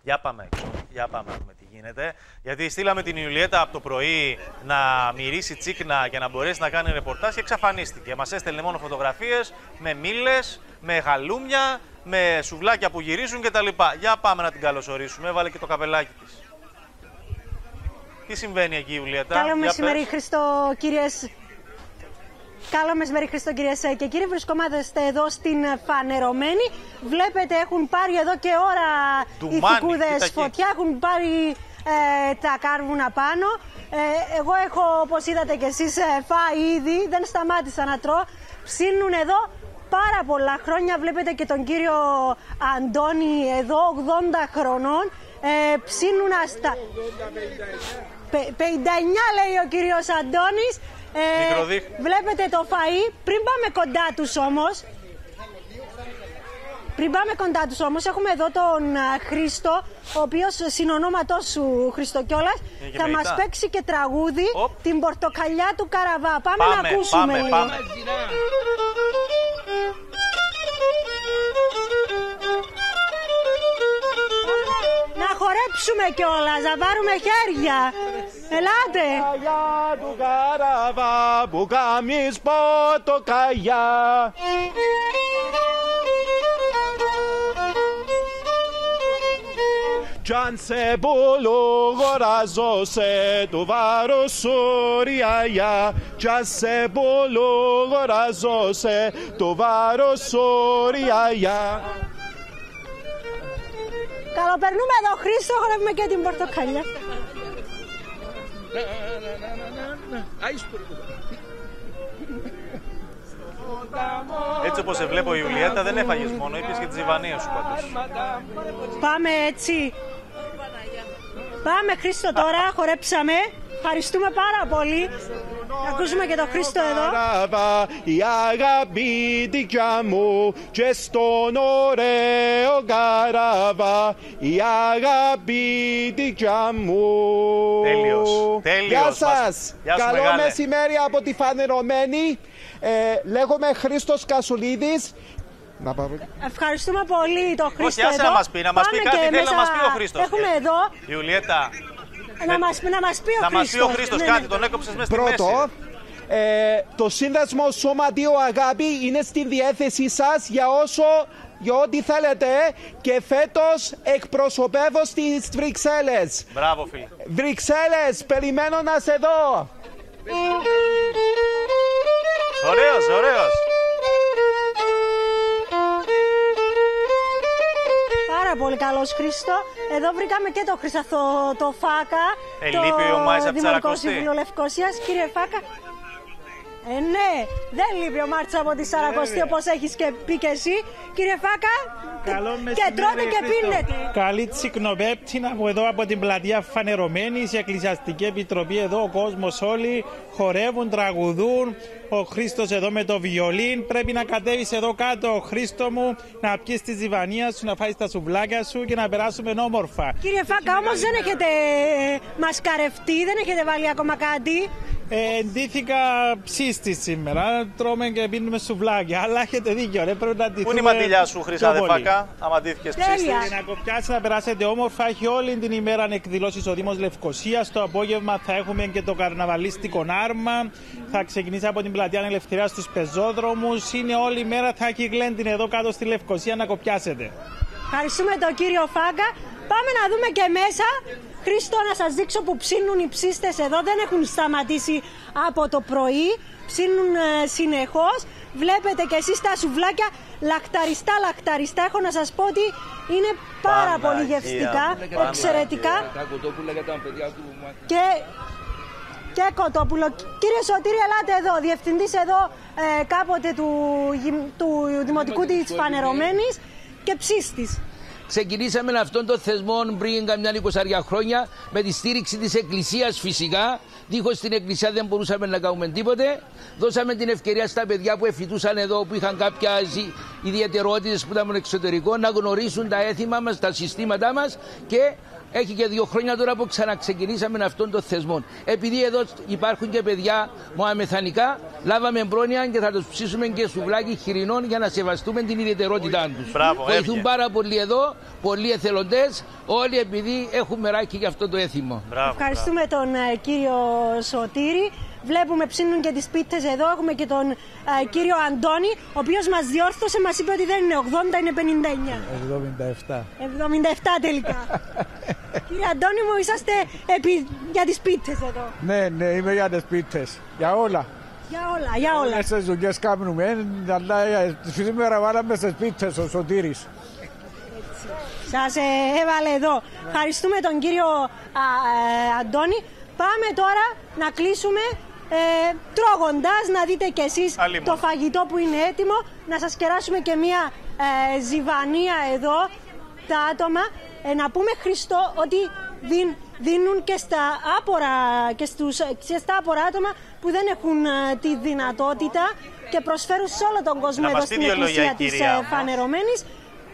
Για πάμε έξω, για πάμε να δούμε τι γίνεται. Γιατί στείλαμε την Ιουλιέτα από το πρωί να μυρίσει τσίκνα και να μπορέσει να κάνει ρεπορτάζ και εξαφανίστηκε. Μας έστελνε μόνο φωτογραφίες με μήλες, με γαλούμια, με σουβλάκια που γυρίζουν κτλ. Για πάμε να την καλωσορίσουμε. Έβαλε και το καπελάκι της. Τι συμβαίνει εκεί, Ιουλιέτα? Καλό μεσημέρι, Χριστό, κυρίες. Καλό μεσημέρι, Χριστό, κυρίες και κύριοι. Βρισκόμαστε εδώ στην Φανερωμένη. Βλέπετε, έχουν πάρει εδώ και ώρα οι θικούδες φωτιά. Έχουν πάρει τα κάρβουνα πάνω. Εγώ έχω, όπως είδατε και εσείς, φάει ήδη. Δεν σταμάτησα να τρώω. Ψήνουν εδώ πάρα πολλά χρόνια. Βλέπετε και τον κύριο Αντώνη εδώ, 80 χρονών. Ψήνουν στα 59, λέει ο κύριος Αντώνης. Βλέπετε το φαΐ. Πριν πάμε κοντά τους όμως, έχουμε εδώ τον Χρήστο, ο οποίος συνονόματός σου, Χριστό κιόλας, θα μας παίξει και τραγούδι, την Πορτοκαλιά του Καραβά. Πάμε να ακούσουμε λίγο. Πάμε. Να χορέψουμε κιόλας, να πάρουμε χέρια. Ελάτε. Πορτοκαλιά του Καραβά που κάνεις πορτοκαλιά. Κι αν σε πολλογοράζω σε το βάρος σου ριαγιά. Κι αν σε πολλογοράζω σε το βάρος σου ριαγιά. Καλοπερνούμε εδώ, Χρήστο, χορεύουμε και την πορτοκαλιά. Έτσι όπως σε βλέπω, Ιουλιέτα, δεν έφαγες μόνο, είπες και τη ζυβανία σου πάντως. Πάμε έτσι. Πάμε, Χρήστο, τώρα, χορέψαμε. Ευχαριστούμε πάρα πολύ. Ακούσουμε και τον Χρήστο εδώ. Η αγαπητικιά μου και στον ωραίο Καραβά. Η αγαπητικιά μου. Τέλειος. Γεια σας. Καλό μεσημέρι από τη Φανερωμένη. Λέγομαι Χρήστος Κασουλίδης. Ευχαριστούμε πολύ τον Χρήστο. Όχι, άσε να μας πει, να μας πει κάτι, θέλει να μας πει ο Χρήστος. Έχουμε εδώ. Ιουλιέτα. Να μας πει ο Χρήστος. Κάτι, τον έκοψες μέσα στη μέση. Πρώτο, το σύνδεσμο Σωματείο Αγάπη είναι στη διέθεσή σας για ό,τι θέλετε και φέτος εκπροσωπεύω στις Βρυξέλλες. Μπράβο, φίλε. Βρυξέλλες, περιμένω να σε δω. Ωραίος. Πάρα πολύ καλός, Χρήστο. Εδώ βρήκαμε και το Χρυσαθό, το Φάκα, το Δημοτικό Σύμβουλο Λευκωσίας. Κύριε Φάκα, ναι, δεν λείπει ο Μάρτης από τη Σαρακοστή, όπως έχεις και πει και εσύ. Κύριε Φάκα, και τρώτε και πίνετε. Καλή τσικνοπέπτη από εδώ από την πλατεία Φανερωμένης, η Εκκλησιαστική Επιτροπή εδώ, ο κόσμος όλοι χορεύουν, τραγουδούν. Ο Χρήστος εδώ με το βιολίν. Πρέπει να κατέβεις εδώ κάτω, Χρήστο μου, να πιεις τη ζυβανία σου, να φάεις τα σουβλάκια σου και να περάσουμε όμορφα. Κύριε Φάκα, όμως δεν έχετε μασκαρευτεί, δεν έχετε βάλει ακόμα κάτι. Εντύθηκα ψήστη σήμερα. Τρώμε και πίνουμε σουβλάκια. Αλλά έχετε δίκιο, ρε, πρέπει να ντυθούμε. Πού είναι η μαντιλιά σου, Χρυσάδε Φάκα, άμα ντύθηκες ψήστης? Να κοπιάσει, να περάσετε όμορφα. Έχει όλη την ημέρα εκδηλώσεις ο Δήμος Λευκωσίας. Το απόγευμα θα έχουμε και το καρναβαλίστικο άρμα. Θα ξεκινήσει από την πλατεία Ελευθερίας στους πεζόδρομους. Είναι όλη η μέρα, θα έχει γλέντιν εδώ κάτω στη Λευκωσία να κοπιάσετε. Ευχαριστούμε τον κύριο Φάγκα. Πάμε να δούμε και μέσα. Χρήστο, να σας δείξω που ψήνουν οι ψήστες εδώ. Δεν έχουν σταματήσει από το πρωί. Ψήνουν συνεχώς. Βλέπετε και εσείς τα σουβλάκια λαχταριστά. Έχω να σας πω ότι είναι πάρα πολύ γευστικά, εξαιρετικά. Και κοτόπουλο. Κύριε Σωτήρη, ελάτε εδώ. Διευθυντής εδώ κάποτε του Δημοτικού της Φανερωμένης και ψήστης. Ξεκινήσαμε αυτόν τον θεσμό πριν καμιά 20 χρόνια με τη στήριξη της Εκκλησίας φυσικά. Δίχως την Εκκλησία δεν μπορούσαμε να κάνουμε τίποτε. Δώσαμε την ευκαιρία στα παιδιά που εφοιτούσαν εδώ, που είχαν κάποια ιδιαιτερότητες που ήταν στο εξωτερικό, να γνωρίσουν τα έθιμα μας, τα συστήματά μας και έχει και 2 χρόνια τώρα που ξαναξεκινήσαμε αυτόν τον θεσμό. Επειδή εδώ υπάρχουν και παιδιά μοαμεθανικά, λάβαμε πρόνοια και θα τους ψήσουμε και σουβλάκι χοιρινών για να σεβαστούμε την ιδιαιτερότητά τους. Βοηθούν πάρα πολύ εδώ, πολλοί εθελοντές, όλοι επειδή έχουν μεράκι για αυτό το έθιμο. Ευχαριστούμε τον κύριο Σωτήρη. Βλέπουμε ψήνουν και τις πίτες εδώ. Έχουμε και τον κύριο Αντώνη, ο οποίος μας διόρθωσε, μας είπε ότι δεν είναι 80, είναι 59. 77. 77 τελικά. Κύριε Αντώνη μου, είσαστε για τις πίτες εδώ. Ναι, είμαι για τις πίτες. Για όλα. Για όλα. Όλες τις δουλειές κάνουμε, αλλά σήμερα βάλαμε στις πίτες ο Σωτήρης. Σας έβαλε εδώ. Ευχαριστούμε τον κύριο Αντώνη. Πάμε τώρα να κλείσουμε τρώγοντας, να δείτε κι εσείς το φαγητό που είναι έτοιμο. Να σας κεράσουμε και μία ζιβανία εδώ τα άτομα. Να πούμε, Χριστό, ότι δίνουν και στα άπορα άτομα που δεν έχουν τη δυνατότητα και προσφέρουν σε όλο τον κόσμο εδώ στην εκκλησία της Φανερωμένης.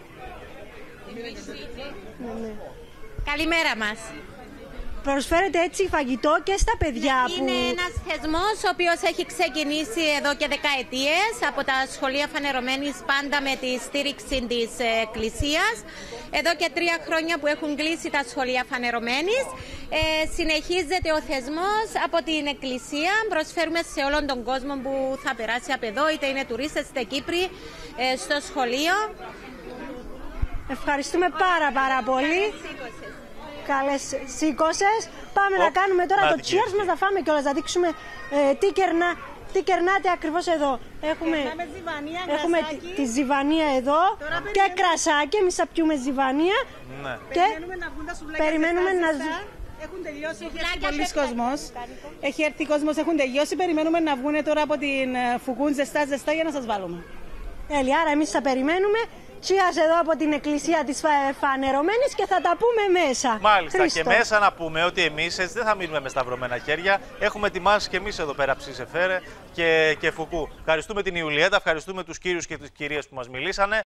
Καλημέρα μας. Προσφέρετε έτσι φαγητό και στα παιδιά Είναι ένας θεσμός ο οποίος έχει ξεκινήσει εδώ και δεκαετίες από τα σχολεία Φανερωμένης, πάντα με τη στήριξη της Εκκλησίας. Εδώ και 3 χρόνια που έχουν κλείσει τα σχολεία Φανερωμένης. Συνεχίζεται ο θεσμός από την Εκκλησία. Προσφέρουμε σε όλον τον κόσμο που θα περάσει από εδώ, είτε είναι τουρίστες είτε Κύπροι, στο σχολείο. Ευχαριστούμε πάρα πολύ. Καλές σήκωσες. Πάμε να κάνουμε τώρα το cheers μας, να φάμε κιόλας, να δείξουμε τι κερνάτε ακριβώς εδώ. Έχουμε τη ζιβανία εδώ και κρασάκι, εμείς θα πιούμε ζιβανία. Ναι. Και περιμένουμε να έχουν τελειώσει, έχει έρθει πολλοί κόσμος. Έχει έρθει κόσμος, έχουν τελειώσει. Περιμένουμε να βγουν τώρα από την Φουκούν ζεστά για να σας βάλουμε. Άρα εμείς θα περιμένουμε. Cheers εδώ από την εκκλησία της Φανερωμένης και θα τα πούμε μέσα. Μάλιστα. Χριστό. Και μέσα να πούμε ότι εμείς έτσι δεν θα μείνουμε με σταυρωμένα χέρια. Έχουμε ετοιμάσει και εμείς εδώ πέρα ψήσεφέρε και φουκού. Ευχαριστούμε την Ιουλιέτα, ευχαριστούμε τους κύριους και τις κυρίες που μας μιλήσανε.